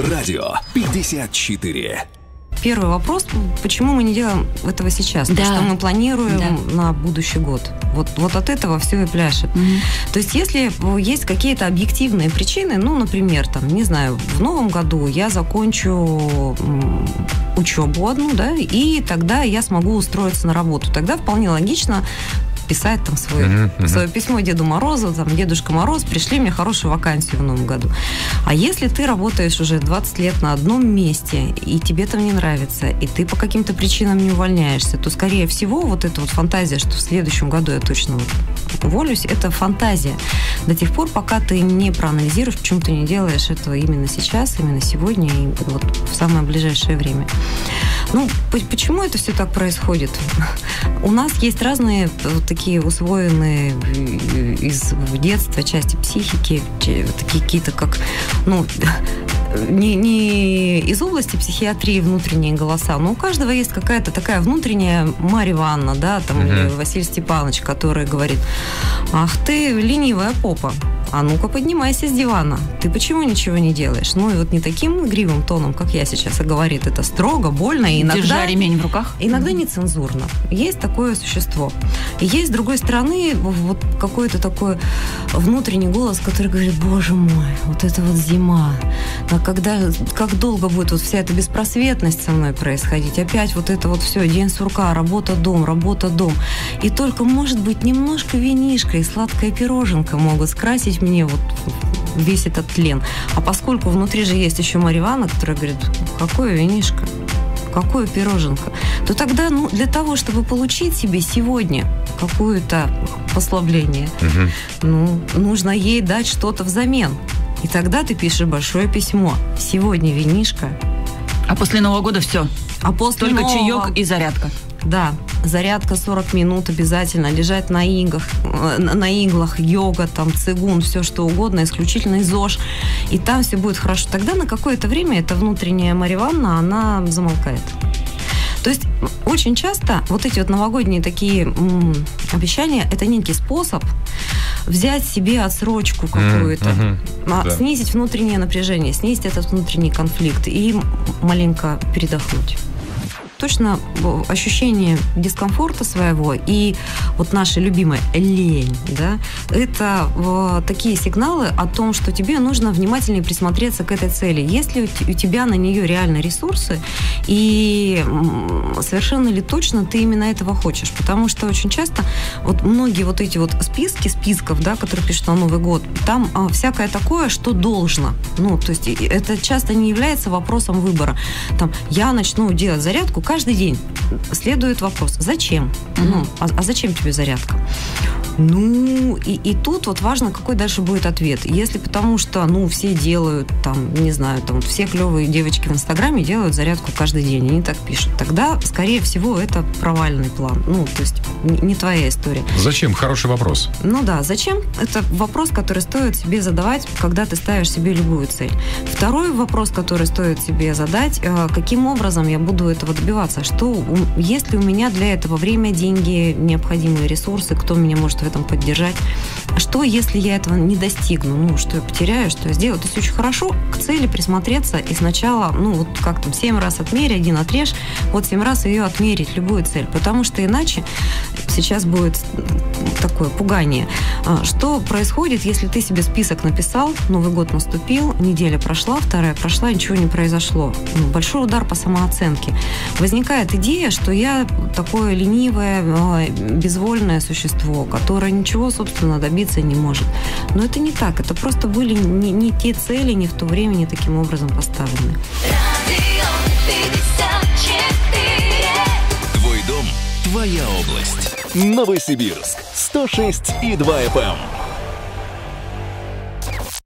Радио 54. Первый вопрос, почему мы не делаем этого сейчас? Да. Потому что мы планируем на будущий год. Вот от этого все и пляшет. То есть, если есть какие-то объективные причины, ну, например, там, не знаю, в новом году я закончу учебу одну, да, и тогда я смогу устроиться на работу. Тогда вполне логично писать там свое письмо Деду Морозу, там, Дедушка Мороз, пришли мне хорошую вакансию в новом году. А если ты работаешь уже 20 лет на одном месте, и тебе там не нравится, и ты по каким-то причинам не увольняешься, то, скорее всего, вот эта вот фантазия, что в следующем году я точно уволюсь, это фантазия. До тех пор, пока ты не проанализируешь, почему ты не делаешь этого именно сейчас, именно сегодня, и вот в самое ближайшее время. Ну, почему это все так происходит? У нас есть разные вот такие усвоенные из детства части психики, такие какие-то как, ну, не из области психиатрии внутренние голоса, но у каждого есть какая-то такая внутренняя Марья Ивановна, да, там, или Василий Степанович, который говорит: ах ты, ленивая попа, а ну-ка поднимайся с дивана, ты почему ничего не делаешь? Ну и вот не таким игривым тоном, как я сейчас, а говорит это строго, больно и иногда... Держа ремень в руках? Иногда нецензурно. Есть такое существо. И есть, с другой стороны, вот какой-то такой внутренний голос, который говорит: боже мой, вот это вот зима. А как долго будет вот вся эта беспросветность со мной происходить? Опять вот это вот все, день сурка, работа, дом. И только, может быть, немножко винишко и сладкая пироженка могут скрасить мне вот весь этот тлен. А поскольку внутри же есть еще Марья Ивановна, которая говорит: какое винишко, какое пироженка, то тогда, ну, для того, чтобы получить себе сегодня какое-то послабление, ну, нужно ей дать что-то взамен. И тогда ты пишешь большое письмо: сегодня винишко. А после Нового года все. А после только Нового... чаек и зарядка. Да, зарядка 40 минут обязательно, лежать на иглах, йога, там, цигун, все что угодно, исключительно ЗОЖ, и там все будет хорошо. Тогда на какое-то время эта внутренняя Марья Ивановна, она замолкает. То есть очень часто вот эти вот новогодние такие обещания, это некий способ взять себе отсрочку какую-то, снизить внутреннее напряжение, снизить этот внутренний конфликт и маленько передохнуть. Точно ощущение дискомфорта своего и вот наша любимая лень, да, это такие сигналы о том, что тебе нужно внимательнее присмотреться к этой цели. Есть ли у тебя на нее реально ресурсы и совершенно ли точно ты именно этого хочешь? Потому что очень часто вот многие вот эти вот списков, да, которые пишут на Новый год, там всякое такое, что должно. Ну, то есть это часто не является вопросом выбора. Там, я начну делать зарядку каждый день. Следует вопрос: зачем? Ну, а зачем тебе зарядка? Ну, и тут вот важно, какой дальше будет ответ. Если потому что, ну, все делают, там, не знаю, там, все клевые девочки в Инстаграме делают зарядку каждый день, они так пишут, тогда, скорее всего, это провальный план. Ну, то есть не твоя история. Зачем? Хороший вопрос. Ну да, зачем? Это вопрос, который стоит себе задавать, когда ты ставишь себе любую цель. Второй вопрос, который стоит себе задать: каким образом я буду этого добиваться? Есть ли у меня для этого время, деньги, необходимые ресурсы, кто меня может в этом поддержать? Что, если я этого не достигну? Ну, что я потеряю, что я сделаю? То есть очень хорошо к цели присмотреться и сначала, ну, вот как там, 7 раз отмерь, 1 отрежь, вот 7 раз ее отмерить, любую цель. Потому что иначе сейчас будет такое пугание. Что происходит, если ты себе список написал, Новый год наступил, неделя прошла, 2 прошла, ничего не произошло? Большой удар по самооценке. Возникает идея, что я такое ленивое, безвольное существо, которое ничего, собственно, добиться не может. Но это не так. Это просто были не те цели, не в то время, не таким образом поставлены. Твой дом, твоя область. Новосибирск 106,2 FM.